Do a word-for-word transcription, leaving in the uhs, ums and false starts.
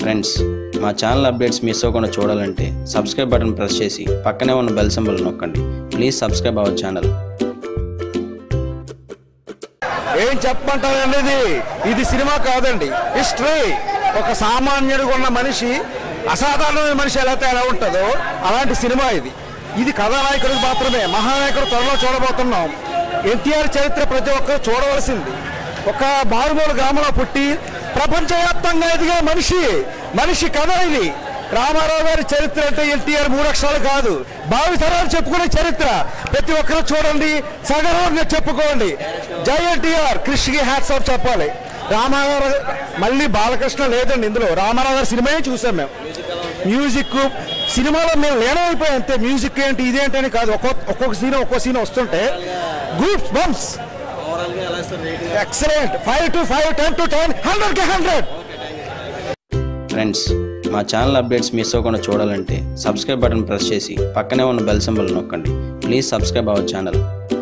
Friends, మా channel updates miss అవ్వకుండా చూడాలంటే సబ్స్క్రైబ్ బటన్ ప్రెస్ చేసి పక్కనే ఉన్న బెల్ సింబల్ నొక్కండి. Please subscribe our channel. ఏం చెప్పమంటారండి, ఇది ఇది సినిమా కాదండి, హిస్టరీ. ఒక సామాన్యుడిగా ఉన్న మనిషి అసాధారణమైన మనిషి ఎలా ఎలా ఉంటుందో అలాంటి సినిమా ఇది. ఇది కథానాయకుడికి మాత్రమే. మహానాయకుడు త్వరలో చూడబోతున్నాం. ఎన్టీఆర్ చరిత్ర ప్రతి ఒక్కరు చూడవలసింది. ఒక మారుమూల గ్రామంలో పుట్టి ప్రపంచవ్యాప్తంగా ఎదిగే మనిషి మనిషి కథ ఇది. రామారావు గారి చరిత్ర అంటే ఎన్టీఆర్ మూడు అక్షరాలు కాదు, భావితరాలు చెప్పుకునే చరిత్ర. ప్రతి ఒక్కరు చూడండి, సగర్వంగా చెప్పుకోండి. జై ఎన్టీఆర్. క్రిష్కి హ్యాట్స్ ఆఫ్ చెప్పాలి. రామారావు మళ్ళీ బాలకృష్ణ లేదండి ఇందులో. రామారావు గారి సినిమాయే చూసాం మేము. మ్యూజిక్ సినిమాలో మేము లేనమైపోయాం అంతే. మ్యూజిక్ ఏంటి ఇదేంటని కాదు, ఒక్కొక్క ఒక్కొక్క సీన్ ఒక్కొక్క సీన్ వస్తుంటే goose bumps. Excellent. Five to five, ten to ten, hundred కి హండ్రెడ్. ఫ్రెండ్స్, మా ఛానల్ అప్డేట్స్ మిస్ అవ్వకుండా చూడాలంటే సబ్స్క్రైబ్ బటన్ ప్రెస్ చేసి పక్కనే ఉన్న బెల్ సింబల్ నొక్కండి. Please subscribe our channel.